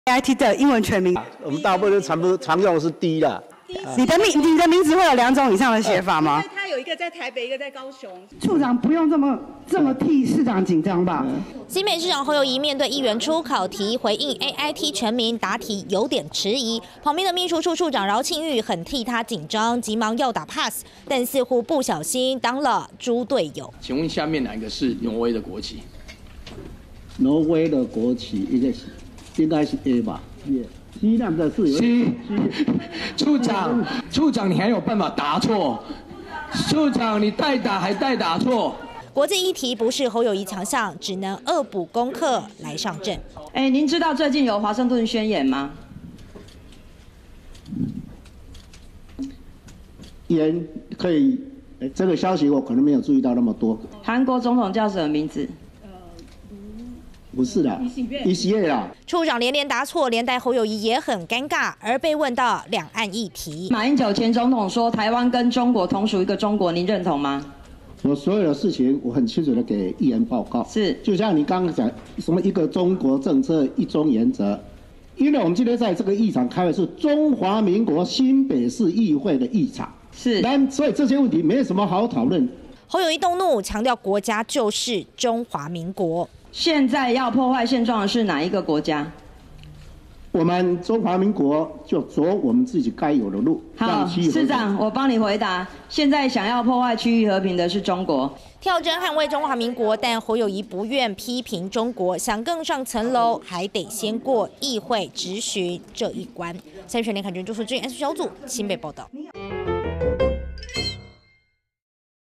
IT 的英文全名？ 我们大部分常用的是 D 啦。 你的名字会有2种以上的写法吗？ 他有一个在台北，一个在高雄。 处长不用这么替市长紧张吧？ 新北市长侯友宜面对议员出考题回应 AIT 全名答题有点迟疑，旁边的秘书处处长饶庆玉很替他紧张，急忙要打 pass， 但似乎不小心当了猪队友。 请问下面哪一个是挪威的国旗？ 挪威的国旗应该是 A 吧？西南的是西。处长，你还有办法答错？处长，你代打还代打错？ 国际议题不是侯友宜强项，只能恶补功课来上阵。 您知道最近有华盛顿宣言吗？ 言可以，这个消息我可能没有注意到那么多。 韩国总统叫什么名字？ 不是的，李喜月啦。 处长连连答错，连带侯友宜也很尴尬。而被问到两岸议题， 马英九前总统说台湾跟中国同属一个中国，您认同吗？ 我所有的事情我很清楚的给议员报告。 是， 就像你刚刚讲什么一个中国政策一中原则，因为我们今天在这个议场开会是中华民国新北市议会的议场， 是， 所以这些问题没有什么好讨论。 侯友宜动怒，强调国家就是中华民国。 现在要破坏现状的是哪一个国家？ 我们中华民国就走我们自己该有的路。 好，市长，我帮你回答。现在想要破坏区域和平的是中国， 跳针捍卫中华民国，但侯友宜不愿批评中国，想更上层楼，还得先过议会质询这一关。三立全联看军朱淑君 S 小组新北报道。